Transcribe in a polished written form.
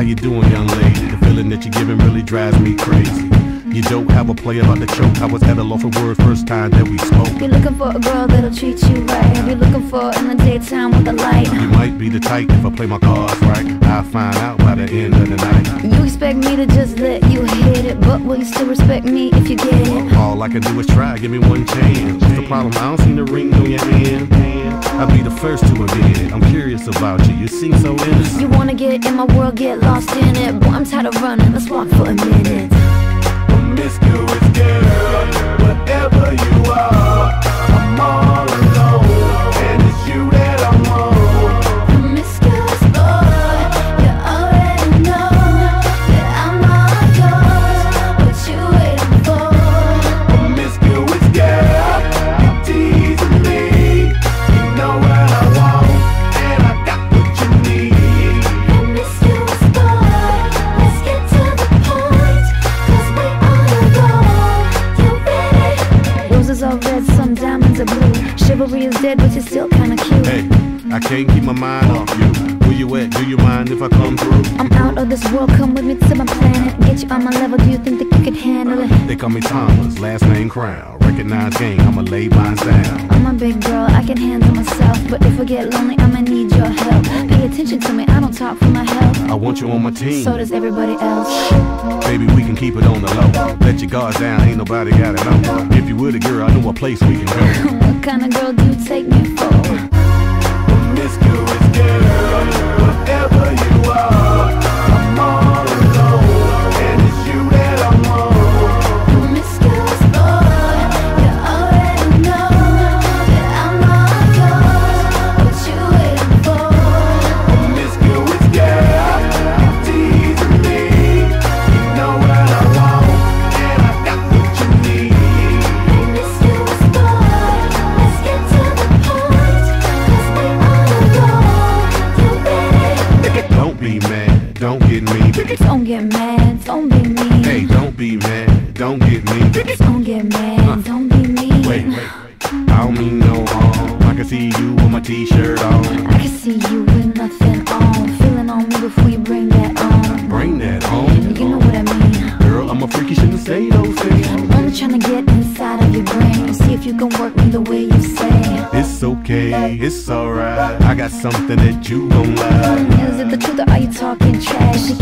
you doing, young lady? The feeling that you're giving really drives me crazy. You don't have a play about the choke. I was at a loss of words first time that we spoke. You're looking for a girl that'll treat you right. You're looking for in the daytime with the light. You might be the type if I play my cards right. I'll find out by the end of the night. You expect me to just let you hit it, but will you still respect me if you get it? All I can do is try, give me one chance. What's the problem? I don't see the ring on your hand. I'll be the first to admit it. I'm curious about you, you seem so innocent. You wanna get in my world, get lost in it. Boy, I'm tired of running, let's walk for a minute. Promiscuous girl, whatever you are, I'm all alone, and it's you that I want. Promiscuous boy, you already know that I'm all yours. What you waiting for? Promiscuous girl, you teasing me. You know what I want, and I got what you need. Promiscuous boy, let's get to the point, 'cause we roses are red, some diamonds are blue. Chivalry is dead, but you're still kinda cute. Hey, I can't keep my mind off you. Where you at? Do you mind if I come through? I'm out of this world, come with me to my planet. Get you on my level, do you think that you could handle it? They call me Thomas, last name Crown. Recognize game, I'ma lay mine down. I'm a big girl, I can handle myself. But if I get lonely, I'ma need your help. Pay attention to me, I don't talk for my health. I want you on my team. So does everybody else. Baby, we can keep it on the low. Let your guards down, ain't nobody got it know. If you were the girl, I know a place we can go. What kind of girl do you take me for? Promiscuous girl, whatever you are, I'm all alone, and it's you that I want. Promiscuous boy, you already know that I'm all yours. What you waiting for? Promiscuous girl, you teasing me. You know what I want, and I got what you need. Promiscuous boy, let's get to the point, 'cause we all alone. You ready? Don't be mad, don't get me. Don't get mad, don't be mean. Hey, don't be mad, don't get me. Don't get mad, don't be mean. Wait, I don't mean no harm. I can see you with my t-shirt on. I can see you with nothing on. Feeling on me before you bring that on. Bring that on. You know what I mean. Girl, I'm a freak, you shouldn't say those things. I'm only trying to get inside of your brain. See if you can work me the way you say. It's okay, it's alright. I got something that you gon' like. Is it the truth or are you talking trash? You